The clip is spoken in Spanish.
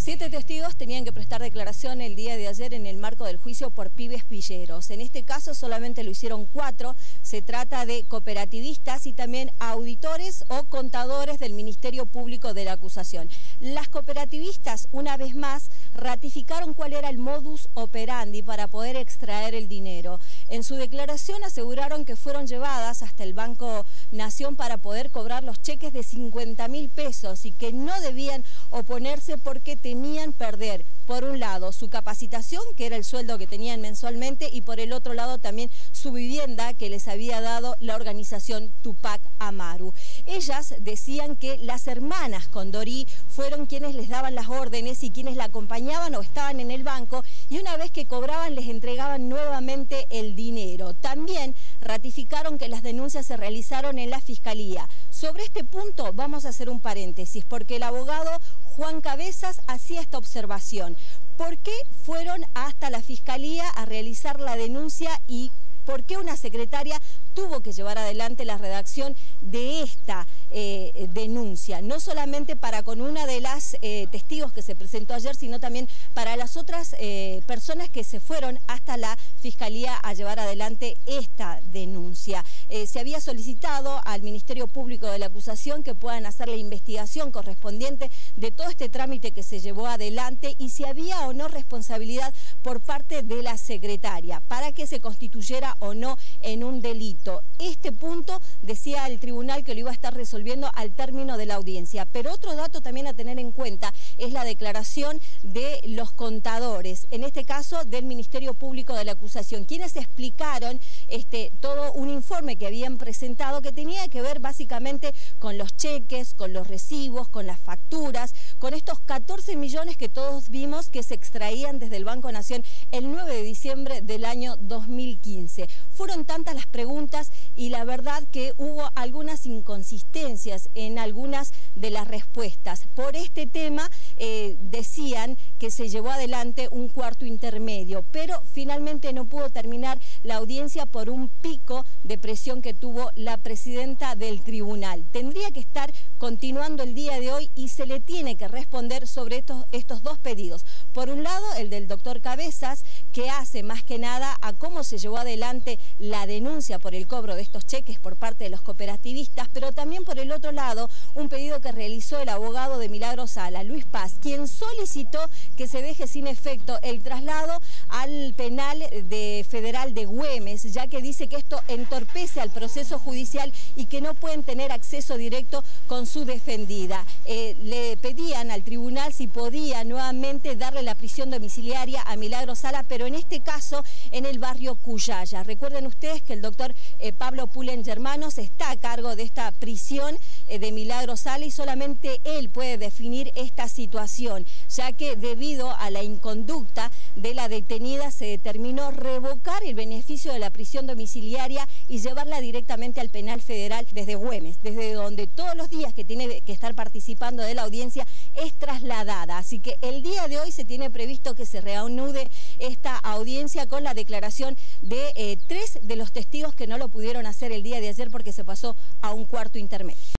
7 testigos tenían que prestar declaración el día de ayer en el marco del juicio por pibes pilleros. En este caso solamente lo hicieron 4. Se trata de cooperativistas y también auditores o contadores del Ministerio Público de la acusación. Las cooperativistas, una vez más, ratificaron cuál era el modus operandi para poder extraer el dinero. En su declaración aseguraron que fueron llevadas hasta el Banco Nación para poder cobrar los cheques de 50.000 pesos y que no debían oponerse porque temían perder, por un lado, su capacitación, que era el sueldo que tenían mensualmente, y por el otro lado también su vivienda que les había dado la organización Tupac Amaru. Ellas decían que las hermanas Condorí fueron quienes les daban las órdenes y quienes la acompañaban o estaban en el banco, y una vez que cobraban les entregaban nuevamente el dinero. También ratificaron que las denuncias se realizaron en la Fiscalía. Sobre este punto vamos a hacer un paréntesis, porque el abogado Juan Cabezas hacía esta observación. ¿Por qué fueron hasta la Fiscalía a realizar la denuncia y por qué una secretaria tuvo que llevar adelante la redacción de esta denuncia? No solamente para con una de las testigos que se presentó ayer, sino también para las otras personas que se fueron hasta la Fiscalía a llevar adelante esta denuncia. Se había solicitado al Ministerio Público de la acusación que puedan hacer la investigación correspondiente de todo este trámite que se llevó adelante y si había o no responsabilidad por parte de la secretaria para que se constituyera o no en un delito. Este punto decía el tribunal que lo iba a estar resolviendo al término de la audiencia. Pero otro dato también a tener en cuenta es la declaración de los contadores, en este caso del Ministerio Público de la acusación, quienes explicaron todo un informe que habían presentado que tenía que ver básicamente con los cheques, con los recibos, con las facturas, con estos 14 millones que todos vimos que se extraían desde el Banco Nación el 9 de diciembre del año 2015. Fueron tantas las preguntas y la verdad que hubo algunas inconsistencias en algunas de las respuestas. Por este tema decían que se llevó adelante un cuarto intermedio, pero finalmente no pudo terminar la audiencia por un pico de presión que tuvo la presidenta del tribunal. Tendría que estar continuando el día de hoy y se le tiene que responder sobre estos dos pedidos. Por un lado, el del doctor Cabezas, que hace más que nada a cómo se llevó adelante la denuncia por el cobro de estos cheques por parte de los cooperativistas, pero también por el otro lado, un pedido que realizó el abogado de Milagros Sala, Luis Paz, quien solicitó que se deje sin efecto el traslado al penal federal de Güemes, ya que dice que esto entorpece al proceso judicial y que no pueden tener acceso directo con su defendida. Le pedían al tribunal si podía nuevamente darle la prisión domiciliaria a Milagros Sala, pero en este caso en el barrio Cuyaya. Recuerden ustedes que el doctor Pablo Pullen Germanos está a cargo de esta prisión de Milagros Sala y solamente él puede definir esta situación, ya que debido a la inconducta de la detenida se determinó revocar el beneficio de la prisión domiciliaria y llevarla directamente al penal federal desde Güemes, desde donde todos los días que tiene que estar participando de la audiencia es trasladada. Así que el día de hoy se tiene previsto que se reanude esta audiencia con la declaración de 3 de los testigos que no lo pudieron hacer el día de ayer porque se pasó a un cuarto intermedio.